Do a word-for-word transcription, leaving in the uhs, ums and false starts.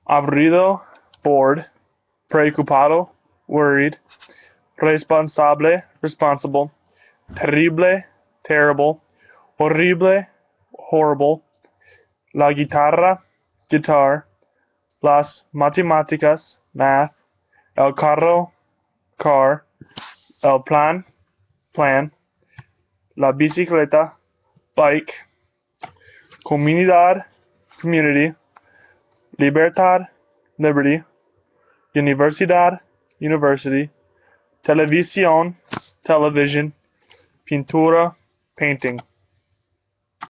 Aburrido, bored. Preocupado, worried. Responsable, responsible. Terrible, terrible. Horrible, horrible. La guitarra, guitar. Las matemáticas, math. El carro, car. El plan, plan. La bicicleta, bike. Comunidad, community. Libertad, liberty. Universidad, university. Televisión, television. Pintura, painting.